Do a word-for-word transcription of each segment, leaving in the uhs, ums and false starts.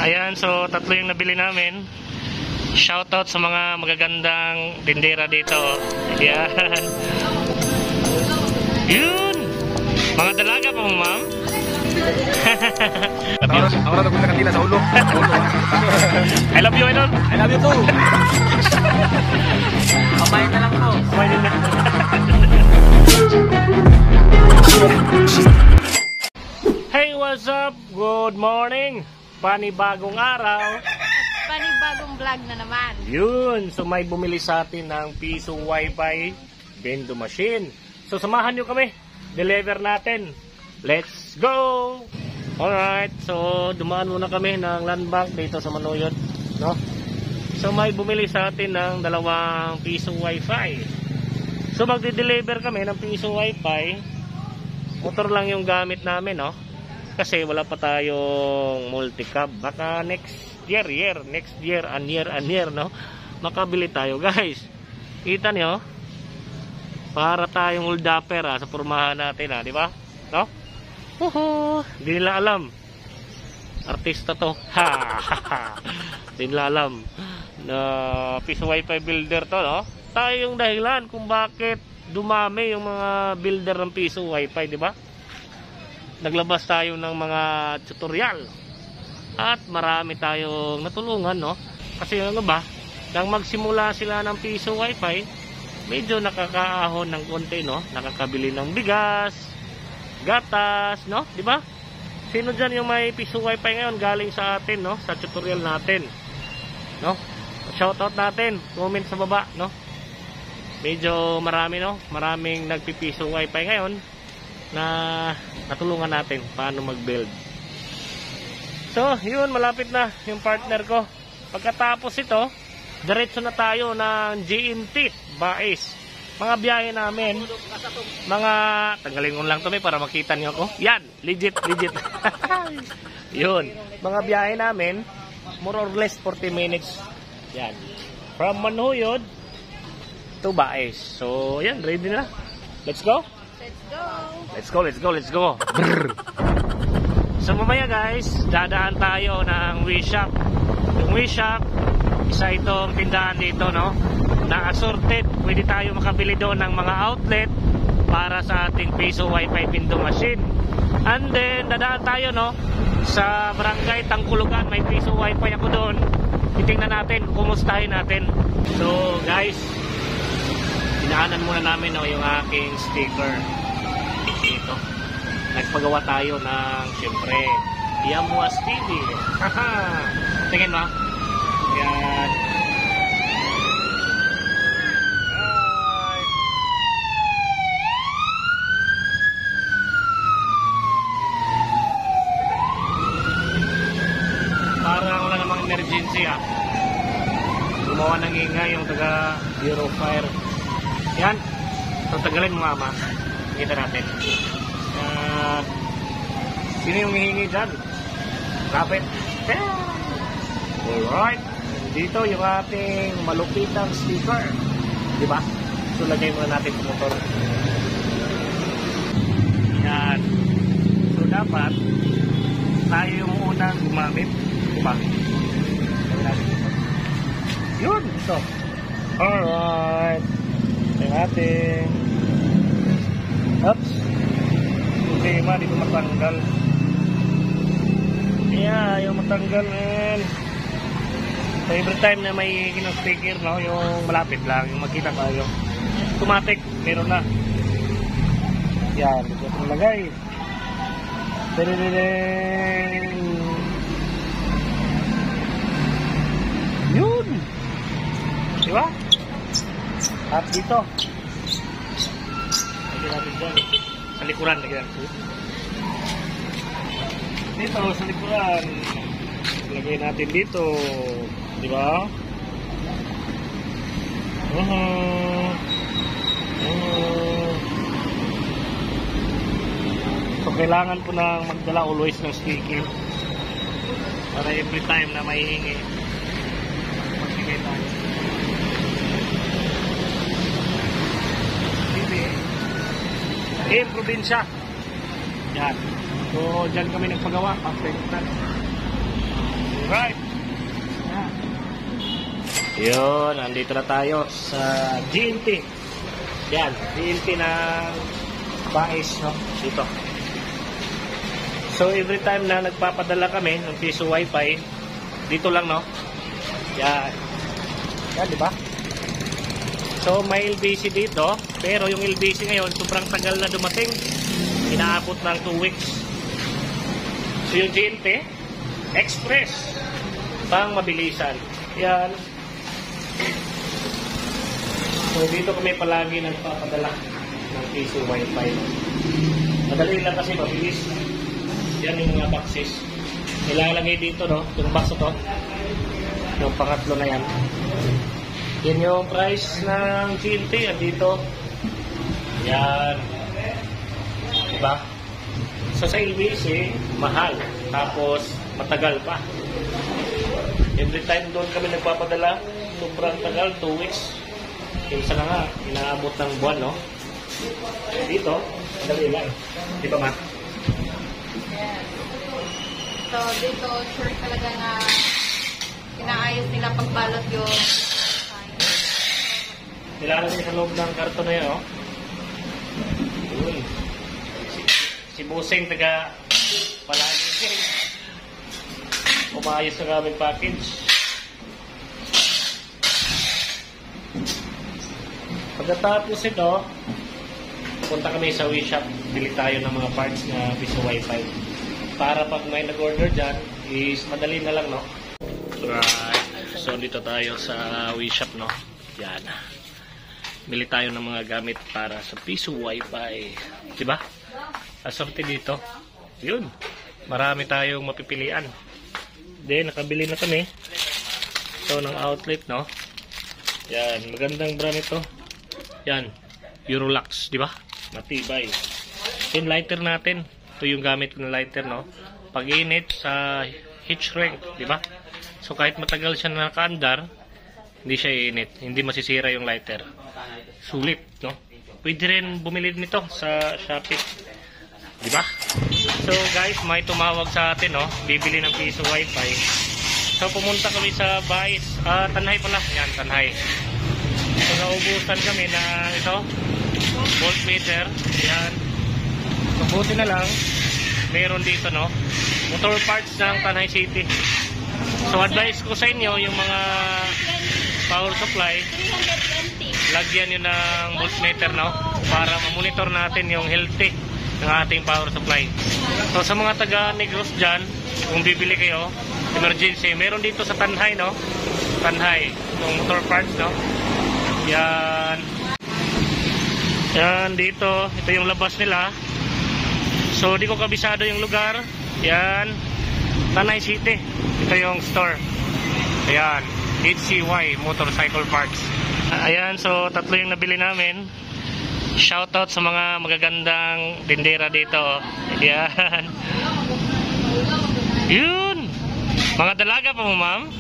Ayan, so tatlo yung nabili namin. Shoutout sa mga magagandang tindera dito. Ayan. Yun. Mga dalaga pa mo, ma'am? Ako na nagpunta kanila sa ulo. I love you, idol. I love you too. Pamayin na lang po. Pamayin na. Hey, what's up? Good morning. Panibagong araw. Panibagong vlog na naman. Yun. So may bumili sa atin ng piso wifi vendo machine. So samahan nyo kami. Deliver natin. Let's go! Alright. So dumaan muna kami ng land bank dito sa Manuyot. No? So may bumili sa atin ng dalawang piso wifi. So magde-deliver kami ng piso wifi. Motor lang yung gamit namin, no? Kasi wala pa tayong multi-cab. Baka next year, year, next year, and year, and year, no? Makabili tayo, guys. Kita niyo? Para tayong old-upper, ha, sa pormahan natin, ha, di ba? No? Uhu! Hindi nila alam. Artista to. Ha! Hindi nila alam na piso wifi builder to, no? Tayo yung dahilan kung bakit dumami yung mga builder ng piso wifi, di ba? Naglabas tayo ng mga tutorial at marami tayong natulungan, no? Kasi ano ba, nang magsimula sila ng piso wifi, medyo nakakaahon ng konti, no? Nakakabili ng bigas, gatas, no? Di ba? Sino dyan yung may piso wifi ngayon galing sa atin, no? Sa tutorial natin, no? Shoutout natin, comment sa baba, no? Medyo marami, no? Maraming nagpipiso wifi ngayon na natulungan natin paano mag-build. So, yun, malapit na yung partner ko. Pagkatapos ito, diretso na tayo ng G N T, Bais. Mga biyahe namin, mga, tanggalin ko lang to, may, para makita niyo ako. Yan, legit, legit. Yun, mga biyahe namin, more or less forty minutes. Yan, from Manuyot to Bais. So, yan, ready na. Let's go. Let's go. Let's go, let's go, let's go. Brrr. So mamaya, guys, dadaan tayo ng WeShop. Yung WeShop, isa itong tindahan dito, no? Na assorted. Pwede tayo makabili doon ng mga outlet para sa ating piso wifi vendo machine. And then dadaan tayo, no, sa barangay Tangkulugan. May piso wifi ako doon. Titingnan natin, kumustahin natin. So guys, dinaanan muna namin, no, yung aking sticker dito. Nagpagawa tayo ng, siyempre, Yamuas T V. Tingin mo. Yan. Right. Parang wala namang emergency, ah. Gumawa ng ingay yung taga Bureau Fire. Yan. So tagalin mo, ama. Kita natin. Uh, sino yung hihingi dyan? Kapit. Alright. Dito yung ating malupitang sticker. Diba? So lagay muna natin sa motor. Yan. So dapat tayo yung unang gumamit. Diba? Yun. Ito. Alright. Tingnan natin. Oops. Hindi ma, dito matanggal. Yeah, yung matanggal, man. So every time na may kinong-sticker, no, yung malapit lang, yung makita kayo. Automatic, meron na. Yan, dito ito nalagay. Dadadadang. Yun! Diba? At dito. Lagyan natin dyan. Sa likuran, lagyan natin. Dito, sa likuran. Lagay natin dito. Diba? Uh-huh. Uh-huh. So, kailangan po na magdala always ng sticker. Para every time na maihingi, magbigay tayo. Eh, probinsya. Yan. So, dyan kami nagpagawa. Perfect na. Alright. Yun, nandito na tayo sa G N T. Yan, G N T ng Bais, no? Dito. So, every time na nagpapadala kami ng piso wifi, dito lang, no? Yan. Yan, di ba? So, may L B C dito, pero yung L B C ngayon, sobrang tagal na dumating. Inaabot ng two weeks. So, yung G N T, Express, pang mabilisan. Yan. So, dito kami palagi nagpapadala ng piso wifi. Madali lang kasi mabilis. Yan yung mga boxes. Ilalagay dito, no? Yung box ito. Yung pangatlo na yan. Yan yung price ng G N T. Andito. Yan. Diba? So, sa L B C, mahal. Tapos, matagal pa. Every time doon kami nagpapadala, sobrang tagal, two weeks. Minsan na nga, inaabot ng buwan, no? Dito, madali lang. Di ba, Ma? Yes. So, dito, sure talaga na inaayos nila pagbalot yung Nilalagay sa loob ng karton na yan, oh. Yun. Si, si Buseng, taga palagi. Umayos na kami package. Pagkatapos ito, punta kami sa WeShop, bili tayo ng mga parts na piso wifi. Para pag may nag-order dyan, is madali na lang, no? Right. So, dito tayo sa WeShop, no? Yan. Bili tayo ng mga gamit para sa piso wifi. Diba? Assorted dito. Yun. Marami tayong mapipilian. Then, nakabili na kami. Ito ng outlet, no? Yan. Magandang brand ito. Yan, Eurolux, di ba? Matibay. Then lighter natin. Ito yung gamit ng lighter, no? Pag init sa heat shrink, di ba? So kahit matagal siya nakaandar, hindi siya init, hindi masisira yung lighter. Sulit, no? Pwede rin bumili nito sa Shopee, di ba? So guys, may tumawag sa atin, no? Bibili ng piso wifi. So pumunta kami sa Bais, ah, Tanhay pala. Yan, Tanhay. So, naubusan kami na ito, voltmeter. Yan. So, buti na lang, meron dito, no? Motor parts ng Tanay City. So, advice ko sa inyo, yung mga power supply, lagyan nyo ng voltmeter, no? Para mamonitor natin yung healthy ng ating power supply. So, sa mga taga Negros dyan, kung bibili kayo, emergency, meron dito sa Tanhay, no? Tanhay, yung motor parts, no? Yan. Yan, dito. Ito yung labas nila. So, di ko kabisado yung lugar. Yan. Tanay City. Ito yung store. Ayan. H C Y, Motorcycle Parts. Ayan, so tatlo yung nabili namin. Shoutout sa mga magagandang tindera dito. Ayan. Yun. Mga dalaga pa mo, ma'am.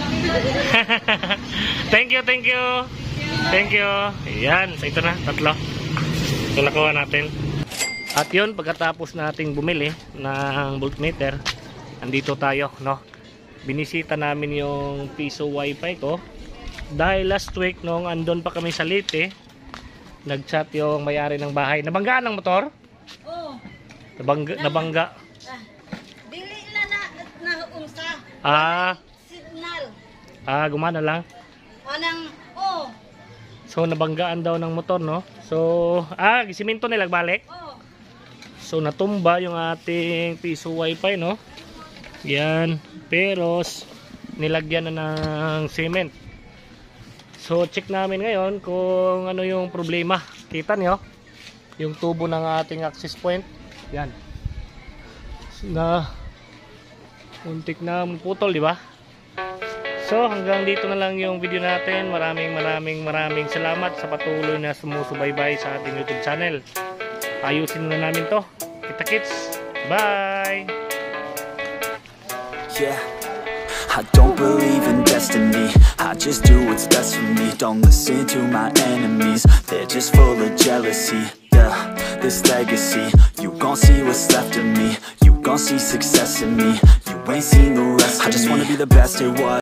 Thank you, thank you. Thank you. Ayan, so ito na, tatlo. Ito nakuha natin. At yun, pagkatapos nating bumili ng voltmeter, andito tayo, no? Binisita namin yung piso wifi ko. Dahil last week, nung andon pa kami sa Leyte, nag-chat yung may-ari ng bahay. Nabanggaan ng motor? Oo. Nabangga, nabangga. Ah, dili na na naunsa. Ah, Signal. ah, gumana lang. Anang oh. So, nabanggaan daw ng motor, no? So, ah, siminto nila balik. Oh. So, natumba yung ating piso wifi, no? Yan. Pero, nilagyan na ng cement. So, check namin ngayon kung ano yung problema. Kita nyo? Yung tubo ng ating access point. Yan. Na, untik na putol, di ba? So, hanggang dito na lang yung video natin. Maraming maraming maraming salamat sa patuloy na sumusubaybay sa ating YouTube channel. Ayusin na namin to. Kita-kits. Bye! Yeah, I don't believe in destiny. I just do what's best for me. Don't listen to my enemies. They're just full of jealousy. Yeah, this legacy, you gon' see what's left of me. You gon' see success in me. You ain't seen the rest of me. I just wanna be the best at what